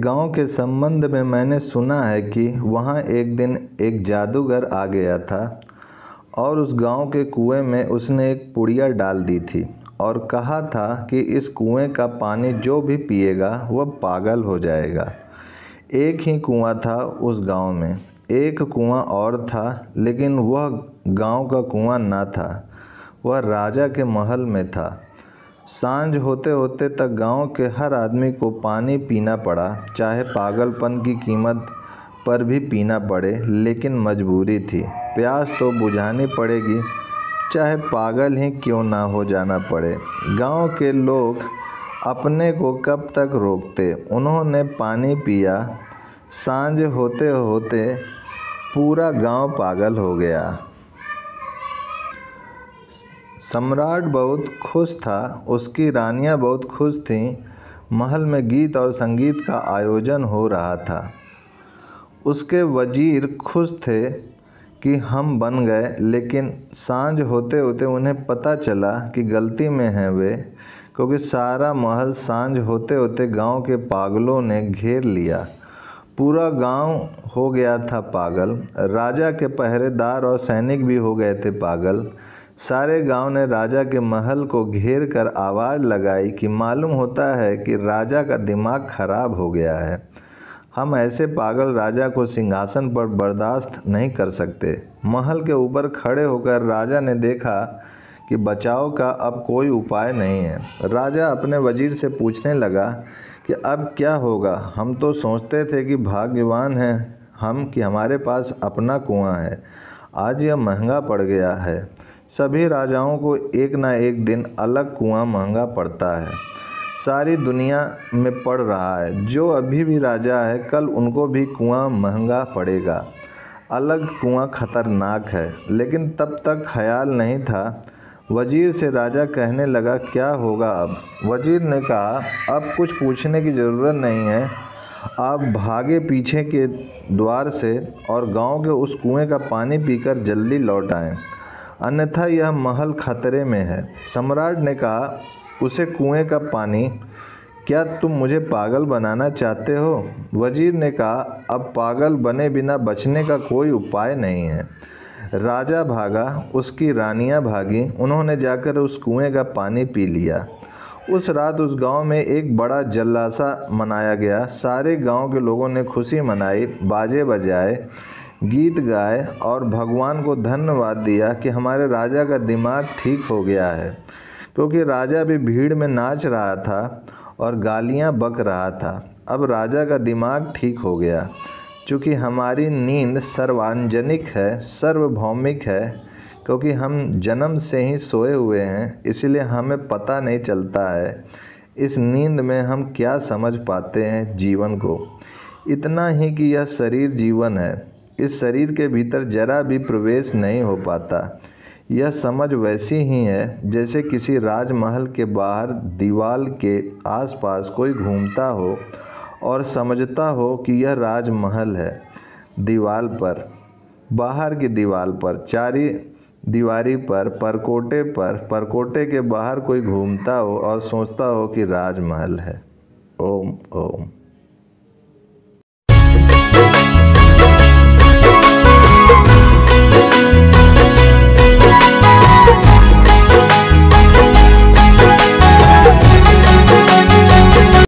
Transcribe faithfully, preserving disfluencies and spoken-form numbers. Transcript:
गांव के संबंध में मैंने सुना है कि वहां एक दिन एक जादूगर आ गया था और उस गांव के कुएं में उसने एक पुड़िया डाल दी थी और कहा था कि इस कुएं का पानी जो भी पिएगा वह पागल हो जाएगा। एक ही कुआं था उस गांव में। एक कुआं और था, लेकिन वह गांव का कुआं ना था, वह राजा के महल में था। सांझ होते होते तक गांव के हर आदमी को पानी पीना पड़ा, चाहे पागलपन की कीमत पर भी पीना पड़े, लेकिन मजबूरी थी। प्यास तो बुझानी पड़ेगी, चाहे पागल ही क्यों ना हो जाना पड़े। गांव के लोग अपने को कब तक रोकते। उन्होंने पानी पिया। सांझ होते होते पूरा गांव पागल हो गया। सम्राट बहुत खुश था, उसकी रानियां बहुत खुश थीं। महल में गीत और संगीत का आयोजन हो रहा था। उसके वजीर खुश थे कि हम बन गए, लेकिन सांझ होते होते उन्हें पता चला कि गलती में हैं वे, क्योंकि सारा महल सांझ होते होते गांव के पागलों ने घेर लिया। पूरा गांव हो गया था पागल। राजा के पहरेदार और सैनिक भी हो गए थे पागल। सारे गांव ने राजा के महल को घेर कर आवाज़ लगाई कि मालूम होता है कि राजा का दिमाग खराब हो गया है। हम ऐसे पागल राजा को सिंहासन पर बर्दाश्त नहीं कर सकते। महल के ऊपर खड़े होकर राजा ने देखा कि बचाव का अब कोई उपाय नहीं है। राजा अपने वजीर से पूछने लगा कि अब क्या होगा। हम तो सोचते थे कि भाग्यवान हैं हम कि हमारे पास अपना कुआं है। आज यह महंगा पड़ गया है। सभी राजाओं को एक ना एक दिन अलग कुआं महंगा पड़ता है। सारी दुनिया में पड़ रहा है। जो अभी भी राजा है, कल उनको भी कुआं महंगा पड़ेगा। अलग कुआं खतरनाक है, लेकिन तब तक ख्याल नहीं था। वजीर से राजा कहने लगा, क्या होगा अब। वजीर ने कहा, अब कुछ पूछने की ज़रूरत नहीं है। आप भागे पीछे के द्वार से और गांव के उस कुएं का पानी पीकर जल्दी लौट आएं, अन्यथा यह महल खतरे में है। सम्राट ने कहा, उसे कुएं का पानी, क्या तुम मुझे पागल बनाना चाहते हो। वजीर ने कहा, अब पागल बने बिना बचने का कोई उपाय नहीं है। राजा भागा, उसकी रानियां भागी। उन्होंने जाकर उस कुएं का पानी पी लिया। उस रात उस गांव में एक बड़ा जल्लासा मनाया गया। सारे गांव के लोगों ने खुशी मनाई, बाजे बजाए, गीत गाए और भगवान को धन्यवाद दिया कि हमारे राजा का दिमाग ठीक हो गया है, क्योंकि राजा भी भीड़ में नाच रहा था और गालियां बक रहा था। अब राजा का दिमाग ठीक हो गया। चूँकि हमारी नींद सार्वजनिक है, सार्वभौमिक है, क्योंकि हम जन्म से ही सोए हुए हैं, इसलिए हमें पता नहीं चलता है इस नींद में हम क्या समझ पाते हैं जीवन को। इतना ही कि यह शरीर जीवन है। इस शरीर के भीतर जरा भी प्रवेश नहीं हो पाता। यह समझ वैसी ही है जैसे किसी राजमहल के बाहर दीवार के आसपास कोई घूमता हो और समझता हो कि यह राजमहल है। दीवार पर, बाहर की दीवार पर, चारी दीवारी पर, परकोटे पर, परकोटे के बाहर कोई घूमता हो और सोचता हो कि राजमहल है। ओम ओम।